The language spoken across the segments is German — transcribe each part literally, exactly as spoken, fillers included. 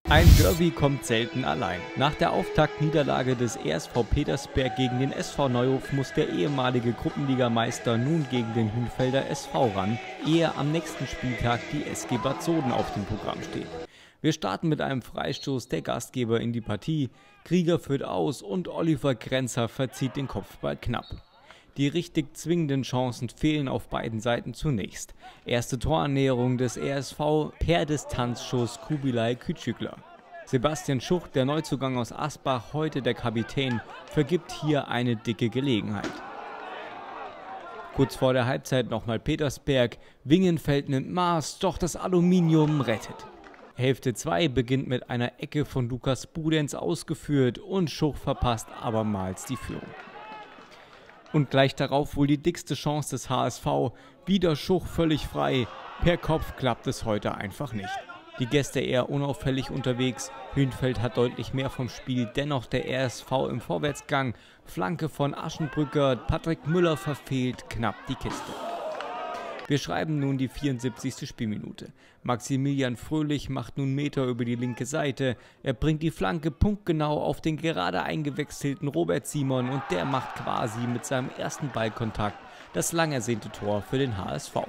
Ein Derby kommt selten allein. Nach der Auftaktniederlage des E S V Petersberg gegen den S V Neuhof muss der ehemalige Gruppenligameister nun gegen den Hünfelder S V ran, ehe am nächsten Spieltag die S G Bad Soden auf dem Programm steht. Wir starten mit einem Freistoß der Gastgeber in die Partie, Krieger führt aus und Oliver Grenzer verzieht den Kopfball knapp. Die richtig zwingenden Chancen fehlen auf beiden Seiten zunächst. Erste Torannäherung des E S V per Distanzschuss Kubilay Küçükler. Sebastian Schucht, der Neuzugang aus Asbach, heute der Kapitän, vergibt hier eine dicke Gelegenheit. Kurz vor der Halbzeit nochmal Petersberg, Wingenfeld nimmt Maß, doch das Aluminium rettet. Hälfte zwei beginnt mit einer Ecke von Lukas Budenz ausgeführt und Schucht verpasst abermals die Führung. Und gleich darauf wohl die dickste Chance des H S V, wieder Schucht völlig frei, per Kopf klappt es heute einfach nicht. Die Gäste eher unauffällig unterwegs, Hünfeld hat deutlich mehr vom Spiel, dennoch der R S V im Vorwärtsgang, Flanke von Aschenbrücker, Patrick Müller verfehlt knapp die Kiste. Wir schreiben nun die vierundsiebzigste Spielminute. Maximilian Fröhlich macht nun Meter über die linke Seite. Er bringt die Flanke punktgenau auf den gerade eingewechselten Robert Simon und der macht quasi mit seinem ersten Ballkontakt das lang ersehnte Tor für den H S V.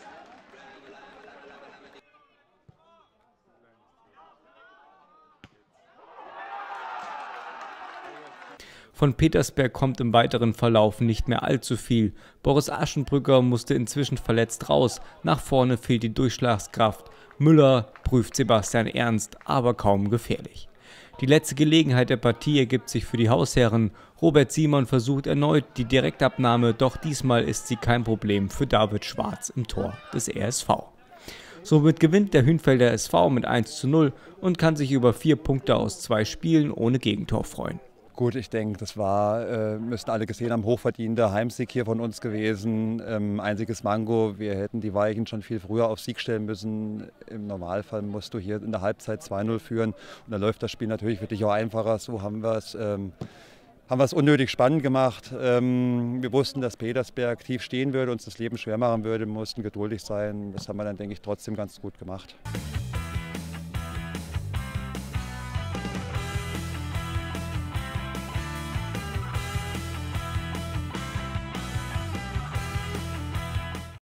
Von Petersberg kommt im weiteren Verlauf nicht mehr allzu viel. Boris Aschenbrücker musste inzwischen verletzt raus, nach vorne fehlt die Durchschlagskraft. Müller prüft Sebastian Ernst, aber kaum gefährlich. Die letzte Gelegenheit der Partie ergibt sich für die Hausherren. Robert Simon versucht erneut die Direktabnahme, doch diesmal ist sie kein Problem für David Schwarz im Tor des R S V. Somit gewinnt der Hünfelder S V mit eins zu null und kann sich über vier Punkte aus zwei Spielen ohne Gegentor freuen. Gut, ich denke, das war, äh, müssten alle gesehen haben, hochverdienter Heimsieg hier von uns gewesen. Ähm, einziges Manko, wir hätten die Weichen schon viel früher auf Sieg stellen müssen. Im Normalfall musst du hier in der Halbzeit zwei null führen und dann läuft das Spiel natürlich für dich auch einfacher. So haben wir es ähm, haben wir es unnötig spannend gemacht. Ähm, wir wussten, dass Petersberg tief stehen würde, uns das Leben schwer machen würde, wir mussten geduldig sein. Das haben wir dann, denke ich, trotzdem ganz gut gemacht.